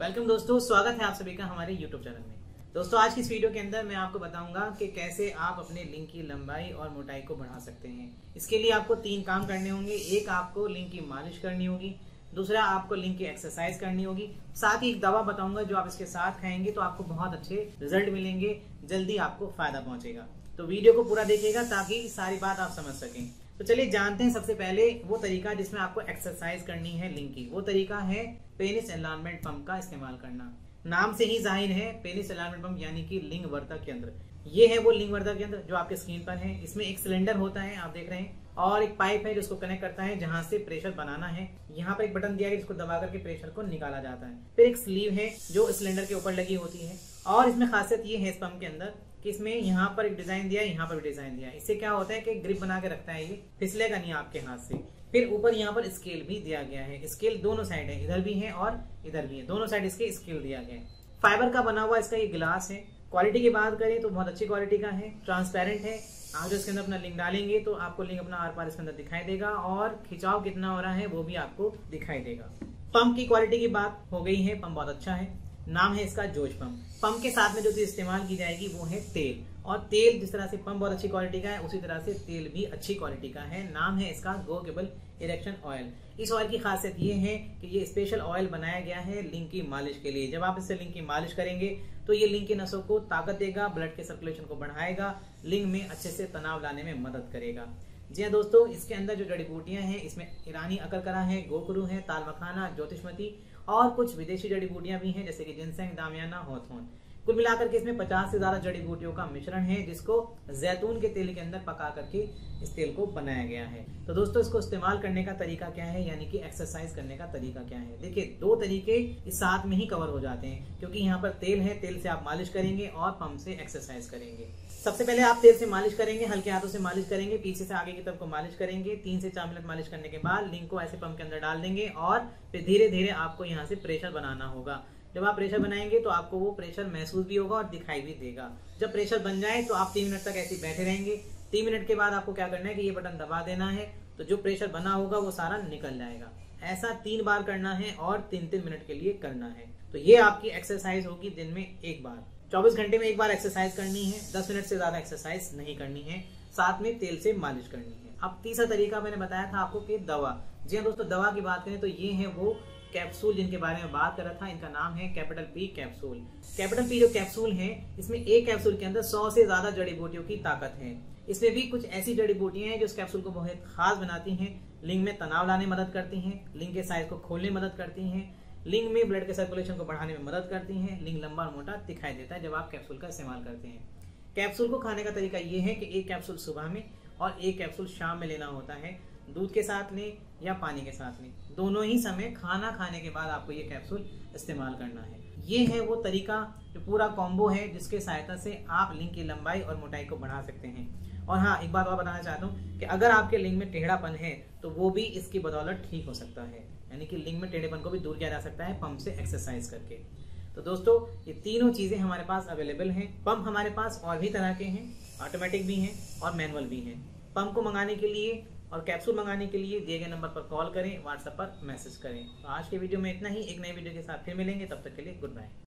Welcome दोस्तों, स्वागत है आप सभी का हमारे YouTube चैनल में। दोस्तों आज की इस वीडियो के अंदर मैं आपको बताऊंगा कि कैसे आप अपने लिंक की लंबाई और मोटाई को बढ़ा सकते हैं। इसके लिए आपको 3 काम करने होंगे। एक, आपको लिंक की मालिश करनी होगी। दूसरा, आपको लिंक की एक्सरसाइज करनी होगी। साथ ही एक दवा बताऊंगा जो आप इसके साथ खाएंगे तो आपको बहुत अच्छे रिजल्ट मिलेंगे, जल्दी आपको फायदा पहुंचेगा। तो वीडियो को पूरा देखिएगा ताकि सारी बात आप समझ सकें। तो चलिए जानते हैं सबसे पहले वो तरीका जिसमें आपको एक्सरसाइज करनी है लिंक की। वो तरीका है पेनिस एनलार्जमेंट पंप का इस्तेमाल करना। नाम से ही जाहिर है, पेनिस एनलार्जमेंट पंप यानी कि लिंग वर्धक यंत्र। ये है वो लिंग वर्धक यंत्र जो आपके स्क्रीन पर है। इसमें एक सिलेंडर होता है, आप देख रहे हैं, और एक पाइप है जिसको कनेक्ट करता है जहां से प्रेशर बनाना है। यहाँ पर एक बटन दिया है जिसको दबा करके प्रेशर को निकाला जाता है। फिर एक स्लीव है जो सिलेंडर के ऊपर लगी होती है। और इसमें खासियत ये है इस पंप के अंदर कि इसमें यहाँ पर एक डिजाइन दिया है, यहाँ पर भी डिजाइन दिया है। इससे क्या होता है कि ग्रिप बना के रखता है, ये फिसलेगा नहीं आपके हाथ से। फिर ऊपर यहाँ पर स्केल भी दिया गया है। स्केल दोनों साइड है, इधर भी है और इधर भी है, दोनों साइड इसके स्केल दिया गया है। फाइबर का बना हुआ इसका ये गिलास है। क्वालिटी की बात करें तो बहुत अच्छी क्वालिटी का है, ट्रांसपेरेंट है। आप जो इसके अंदर अपना लिंक डालेंगे तो आपको लिंक अपना आर पार इसके अंदर दिखाई देगा और खिंचाव कितना हो रहा है वो भी आपको दिखाई देगा। पंप की क्वालिटी की बात हो गई है, पंप बहुत अच्छा है। नाम है इसका जोश पंप। पंप के साथ में जो चीज इस्तेमाल की जाएगी वो है तेल। और तेल जिस तरह से पंप बहुत अच्छी क्वालिटी का है उसी तरह से तेल भी अच्छी क्वालिटी का है। नाम है इसका गो केबल इरेक्शन ऑयल। इस ऑयल की खासियत ये है कि ये स्पेशल ऑयल बनाया गया है लिंक की मालिश के लिए। जब आप इससे लिंक की मालिश kरेंगे तो ये लिंक की नसों को ताकत देगा, ब्लड के सर्कुलेशन को बढ़ाएगा, लिंक में अच्छे से तनाव लाने में मदद करेगा। जी हाँ दोस्तों, इसके अंदर जो जड़ी बूटियां हैं इसमें ईरानी अकरकरा है, गोकरू है, तालमखाना, ज्योतिषमती और कुछ विदेशी जड़ी बूटियां भी हैं जैसे कि जिनसेंग, दामियाना, हॉथोन। कुल मिलाकर के इसमें 50 से ज्यादा जड़ी बूटियों का मिश्रण है जिसको जैतून के तेल के अंदर पका करके इस तेल को बनाया गया है। तो दोस्तों इसको इस्तेमाल करने का तरीका क्या है, यानी कि एक्सरसाइज करने का तरीका क्या है। देखिए 2 तरीके इस साथ में ही कवर हो जाते हैं क्योंकि यहाँ पर तेल है, तेल से आप मालिश करेंगे और पंप से एक्सरसाइज करेंगे। सबसे पहले आप तेल से मालिश करेंगे, हल्के हाथों से मालिश करेंगे, पीछे से आगे की तरफ को मालिश करेंगे। 3 से 4 मिनट मालिश करने के बाद लिंक को ऐसे पंप के अंदर डाल देंगे और फिर धीरे धीरे आपको यहाँ से प्रेशर बनाना होगा। जब आप प्रेशर बनाएंगे तो आपको वो प्रेशर महसूस भी होगा और दिखाई भी देगा। जब प्रेशर बन जाए तो आप 3 मिनट तक ऐसे बैठे रहेंगे। 3 मिनट के बाद आपको क्या करना है कि ये बटन दबा देना है, तो जो प्रेशर बना होगा वो सारा निकल जाएगा। ऐसा 3 बार करना है और 3-3 मिनट के लिए करना है। तो ये आपकी एक्सरसाइज होगी दिन में एक बार। 24 घंटे में एक बार एक्सरसाइज करनी है। 10 मिनट से ज्यादा एक्सरसाइज नहीं करनी है, साथ में तेल से मालिश करनी है। अब तीसरा तरीका मैंने बताया था आपको कि दवा। जी हाँ दोस्तों, दवा की बात करें तो ये है वो कैप्सूल जिनके बारे में बात कर रहा था। इनका नाम है capital P capsule. Capital P जो कैप्सूल है इसमें एक कैप्सूल के अंदर 100 से ज्यादा जड़ी बूटियों की ताकत है। इसमें भी कुछ ऐसी जड़ी बूटियां हैं जो इस कैप्सूल को बहुत खास बनाती हैं। लिंग में तनाव लाने में मदद करती हैं, लिंग के साइज को खोलने में मदद करती हैं, लिंग में ब्लड के सर्कुलेशन को बढ़ाने में मदद करती हैं। लिंग लंबा और मोटा दिखाई देता है जब आप कैप्सूल का इस्तेमाल करते हैं। कैप्सूल को खाने का तरीका ये है कि एक कैप्सूल सुबह में और एक कैप्सूल शाम में लेना होता है। दूध के साथ लें या पानी के साथ लें, दोनों ही समय खाना खाने के बाद आपको ये कैप्सूल इस्तेमाल करना है। ये है वो तरीका जो पूरा कॉम्बो है जिसके सहायता से आप लिंग की लंबाई और मोटाई को बढ़ा सकते हैं। और हाँ, एक बात और बताना चाहता हूँ कि अगर आपके लिंग में टेढ़ापन है तो वो भी इसकी बदौलत ठीक हो सकता है। यानी कि लिंग में टेढ़ेपन को भी दूर किया जा सकता है पंप से एक्सरसाइज करके। तो दोस्तों ये तीनों चीजें हमारे पास अवेलेबल हैं। पंप हमारे पास और भी तरह के हैं, ऑटोमेटिक भी हैं और मैनुअल भी हैं। पंप को मंगाने के लिए और कैप्सूल मंगाने के लिए दिए गए नंबर पर कॉल करें, व्हाट्सएप पर मैसेज करें। तो आज के वीडियो में इतना ही। एक नई वीडियो के साथ फिर मिलेंगे, तब तक के लिए गुड बाय।